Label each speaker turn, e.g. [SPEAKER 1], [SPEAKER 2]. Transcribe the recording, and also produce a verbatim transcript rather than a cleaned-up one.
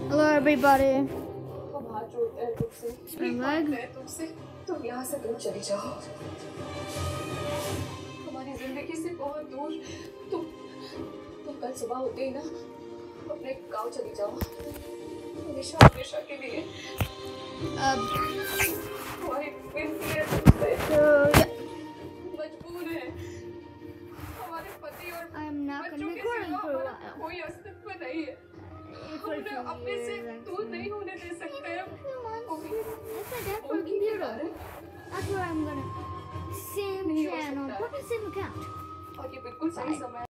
[SPEAKER 1] Hello everybody.
[SPEAKER 2] हम हाथ जोड़ते हैं तुमसे,
[SPEAKER 1] भीख मांगते
[SPEAKER 2] हैं तुमसे, तुम यहाँ से दूर चली जाओ। हमारी जिंदगी से बहुत दूर। तुम तुम कल सुबह होते ही ना अपने गांव चली जाओ, हमेशा हमेशा के लिए।
[SPEAKER 1] अब
[SPEAKER 2] हमारी विनती है तुमसे, मजबूर है। हमारे पति और बच्चों के सिवा हमारा कोई अस्तित्व नहीं है। हम उन्हें अपने से दूर नहीं होने दे सकते हैं।
[SPEAKER 1] for a computer. That's what I'm gonna. Same channel. What is same account?
[SPEAKER 2] और ये बिल्कुल सही समय है।